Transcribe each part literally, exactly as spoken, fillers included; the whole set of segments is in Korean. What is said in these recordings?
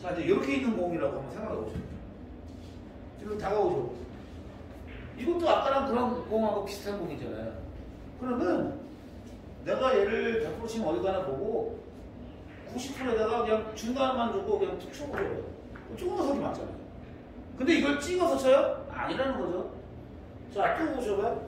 자, 이제 이렇게 있는 공이라고 한번 생각해 보세요. 지금 다가오죠. 이것도 아까랑 그런 공하고 비슷한 공이잖아요. 그러면 내가 얘를 백 퍼센트 치면 어디 가나 보고 구십 퍼센트에다가 그냥 중간만 두고 그냥 툭 쳐버려요. 조금 더 속이 맞잖아요. 근데 이걸 찍어서 쳐요? 아니라는 거죠. 자, 또 보셔봐요.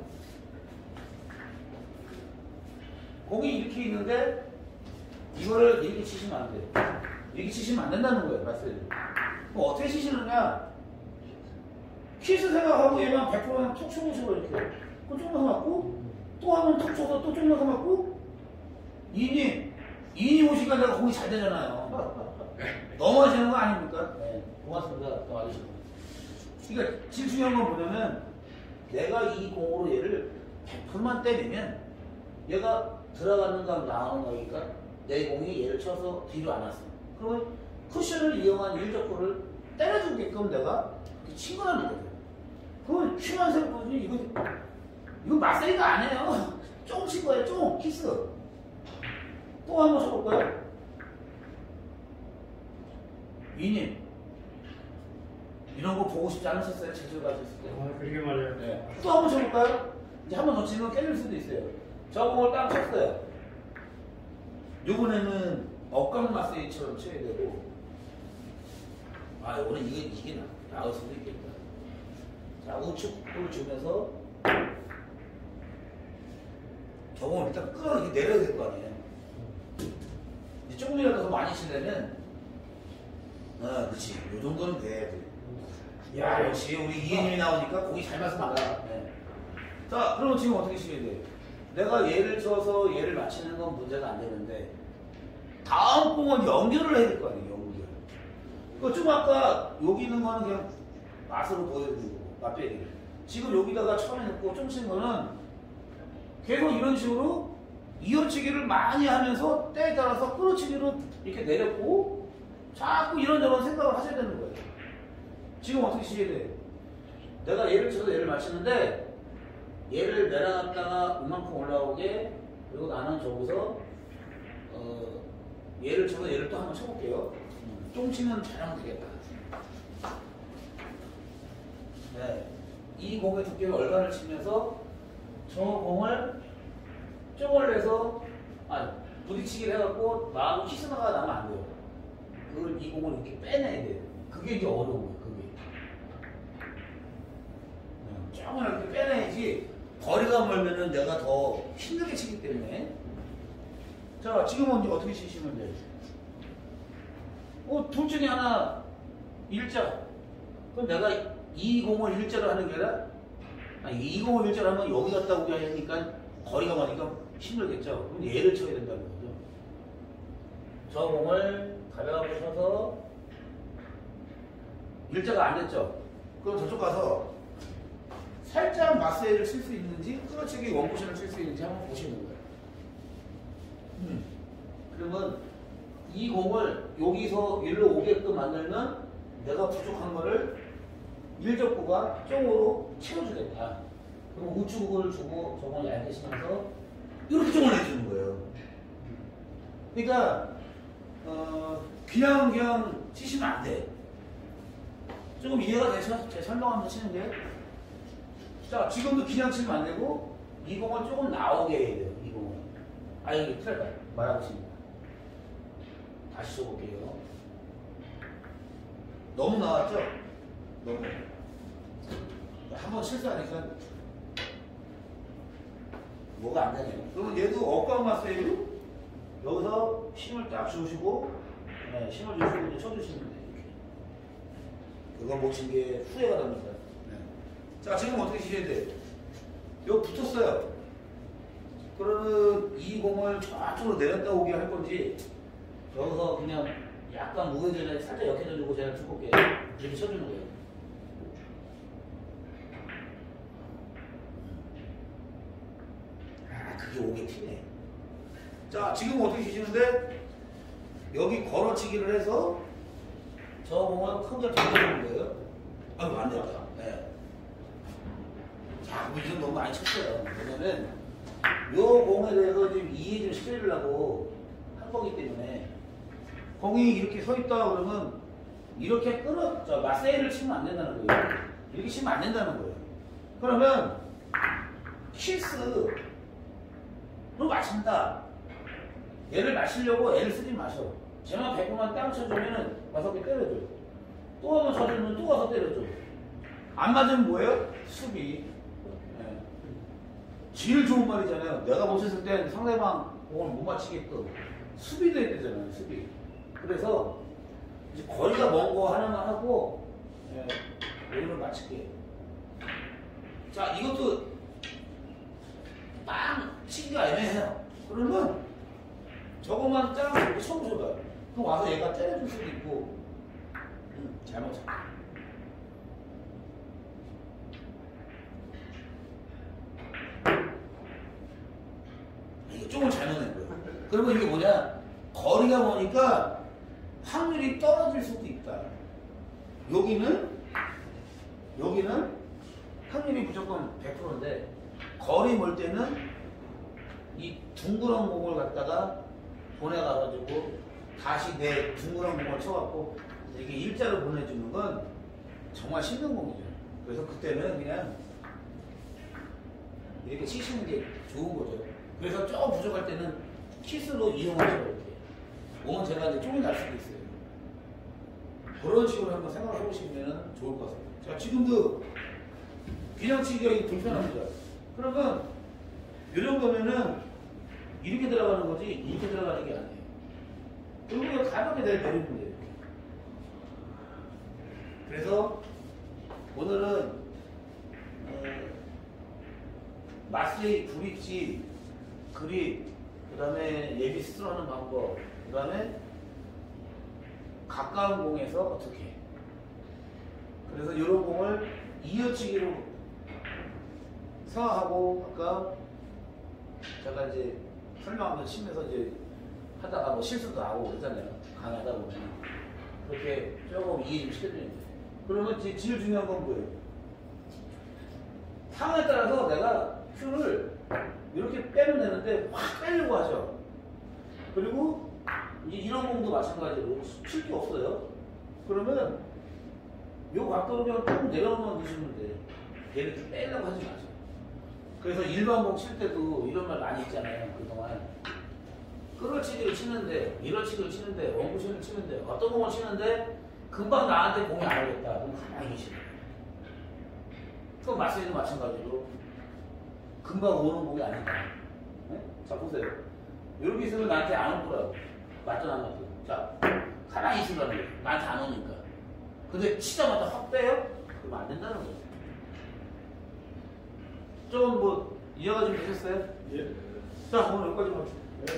공이 이렇게 있는데 이거를 이렇게 치시면 안 돼요. 이렇게 치시면 안 된다는 거예요. 말씀드려요. 그럼 어떻게 치시느냐? 키스 생각하고 얘만 백 퍼센트 툭 쳐보시고 이렇게. 그럼 조금 더 맞고 또 하면 툭 쳐서 또 조금 더 맞고 이인이 이인이 오시니까 내가 공이 잘 되잖아요. 넘어지는 거 아닙니까? 네. 고맙습니다. 더 와주시고. 그러니까 제일 중요한 건 뭐냐면 내가 이 공으로 얘를 백 퍼센트만 때리면 얘가 들어가는가 나오는가니까 내 공이 얘를 쳐서 뒤로 안 왔어. 그러면 쿠션을 이용한 일적구를 때려주게끔 내가 친 거라는 거죠. 그건 큐만 생각하지 이거 이거 마세이가 아니에요. 쫑 친 거예요. 쫑 키스. 또 한 번 쳐볼까요? 이님 이런 거 보고 싶지 않으셨어요? 제주도 가셨을 때. 아, 그러게 말이에요. 네. 또 한 번 쳐볼까요? 이제 한 번 더 치면 깨질 수도 있어요. 저 공을 딱 쳤어요. 요번에는 억강 마세이처럼 쳐야 되고, 아, 요번엔 이게, 이게 나, 나을 수도 있겠다. 자, 우측을 주면서, 저공을 일단 끌어 이렇게 내려야 될 거 아니에요. 이제 조금이라도 더 많이 치려면, 어, 그치. 요 정도는 돼야 돼. 야, 역시 우리 이해님이 나오니까 공이 잘 맞습니다. 네. 자, 그러면 지금 어떻게 치셔야 돼요? 내가 얘를 쳐서 얘를 맞히는 건 문제가 안 되는데 다음 공은 연결을 해야 될 거 아니에요. 연결. 그 좀 아까 여기 있는 거는 그냥 맛으로 보여드리고 맛배기를. 지금 여기다가 처음에 넣고 좀 친 거는 계속 이런 식으로 이어치기를 많이 하면서 때에 따라서 끌어치기로 이렇게 내렸고 자꾸 이런저런 생각을 하셔야 되는 거예요. 지금 어떻게 치셔야 돼요? 내가 얘를 쳐서 얘를 맞히는데 얘를 내려놨다가 이만큼 올라오게 그리고 나는 저기서 어, 얘를 쳐서 얘를 또 한번 쳐볼게요. 쫑 치면 잘하면 되겠다. 네, 이 공의 두께를 얼간을 치면서 저 공을 쫑을 내서 아니 부딪히기를 해갖고 나하고 키스나가 나면 안 돼요. 그걸 이 공을 이렇게 빼내야 돼요. 그게 이제 어려운 거예요. 그게 쫑을 이렇게 빼내야지. 거리가 멀면은 내가 더 힘들게 치기 때문에. 자, 지금은 이제 어떻게 치시면 돼요? 어, 둘 중에 하나 일자. 그럼 내가 이 공을 일자로 하는 게 아니라 아니, 이 공을 일자로 하면 여기 갔다 오게 하니까 거리가 멀으니까 힘들겠죠. 그럼 얘를 쳐야 된다는 거죠. 저 공을 가볍게 쳐서 일자가 안 됐죠. 그럼 저쪽 가서 살짝 마세이를 칠 수 있는지 끌어치기 원쿠션을 칠 수 있는지 한번 보시는 거예요. 음. 그러면 이 공을 여기서 일로 오게끔 만들면 내가 부족한 거를 일적구가 쪽으로 채워주겠다. 그럼 우측을 주고 저걸 얇게 치면서 이렇게 쪽을 내주는 거예요. 그러니까 어, 그냥 그냥 치시면 안 돼. 조금 이해가 되셔? 제가 설명하면서 치는 게. 자, 지금도 그냥 치면 안 되고 이 공을 조금 나오게 해야 돼요. 이 공을. 아, 여기 틀렸다. 말하고 있습니다. 다시 쳐볼게요. 너무 나왔죠? 너무. 한번 실수하니까 뭐가 안 되네요. 그러면 얘도 억강 마세이로 여기서 힘을 딱 주시고, 네, 힘을 주시고 이제 쳐주시면 돼요. 이렇게. 그거 못 친 게 후회가 됩니다. 자, 지금 어떻게 치셔야 돼요? 여기 붙었어요. 그러면 이 공을 저쪽으로 내렸다 오게 할 건지 여기서 그냥 약간 우회전에 살짝 역해져주고 제가 쳐볼게요. 이렇게 쳐주는 거예요. 아, 그게 오게 튀네. 자, 지금 어떻게 치시는데 여기 걸어치기를 해서 저 공을 크게 돌려주는 거예요. 아이고, 안 됐다. 네. 자, 물좀 너무 많이 쳤어요. 왜냐면 요 공에 대해서 좀 이해 좀 시켜주려고 한 거기 때문에 공이 이렇게 서 있다 그러면 이렇게 끊어, 저 마세이를 치면 안 된다는 거예요. 이렇게 치면 안 된다는 거예요. 그러면 키스로 마신다. 얘를 마시려고 애를 쓰지 마셔. 쟤만 백 번만 땅 쳐주면은 다섯 개 때려줘요. 또 한 번 쳐주면 또 가서 때려줘. 안 맞으면 뭐예요? 수비. 네. 제일 좋은 말이잖아요. 내가 못했을 땐 상대방 공을 못 맞히게끔 수비도 해야 되잖아요. 수비. 그래서 이제 거리가 먼 거 하나만 하고 예, 오늘은 마칠게요. 자, 이것도 빵 치기가 애매해요. 그러면 저것만 짱 이렇게 쳐보셔봐요. 그럼 와서 얘가 때려줄 수도 있고. 음, 잘못 쳤다. 이게 조금 잘못된 거예요. 그러면 이게 뭐냐? 거리가 머니까 확률이 떨어질 수도 있다. 여기는 여기는 확률이 무조건 백 퍼센트인데 거리 멀 때는 이 둥그런 공을 갖다가 보내가지고 다시 내 둥그런 공을 쳐갖고 이게 일자로 보내주는 건 정말 힘든 공이죠. 그래서 그때는 그냥 이렇게 치시는 게 좋은 거죠. 그래서 조금 부족할 때는 키스로 이용하셔야 돼요. 몸은 제가 이제 쪼이 날 수도 있어요. 그런 식으로 한번 생각을 해보시면 좋을 것 같습니다. 자, 지금도 그냥 치기가 불편합니다. 그러면 이 정도면은 이렇게 들어가는 거지 이렇게 들어가는 게 아니에요. 그리고 가볍게 내리면 돼요. 이렇게. 그래서 오늘은 어, 마스리 브릿지 그립, 그 다음에 예비 스스로하는 방법, 그 다음에 가까운 공에서 어떻게. 그래서 이런 공을 이어치기로 생각하고 아까 제가 이제 설명하면서 치면서 이제 하다가 뭐 실수도 나오고 그러잖아요. 강하다 보면. 그렇게 조금 이해 좀 시켜드리는 거예요. 그러면 제일 중요한 건 뭐예요? 상황에 따라서 내가 큐를 이렇게 빼면 되는데 확 빼려고 하죠. 그리고 이제 이런 공도 마찬가지로 칠 게 없어요. 그러면 요 각도로 그냥 조금 내려오면 드시면 돼. 얘를 좀 빼려고 하지 마세요. 그래서 일반 공 칠 때도 이런 말 많이 했잖아요. 그동안 끌어치기를 치는데 밀어치기를 치는데 원쿠션을 치는데 어떤 공을 치는데 금방 나한테 공이 안 오겠다. 그럼 가만히 계시는 거예요. 그럼 마세이도 마찬가지로 금방 오는 공이 아니다. 네? 자, 보세요. 이렇게 있으면 나한테 안 오더라고. 맞든 안 맞든. 자, 가만히 있으라는 거예요. 나한테 안 오니까. 근데 치자마자 확 빼요? 그러면 안 된다는 거죠. 좀 뭐, 이해가 좀 되셨어요? 예. 자, 오늘 여기까지만 합시다. 네,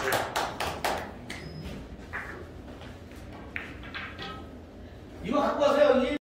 이거 갖고 가세요.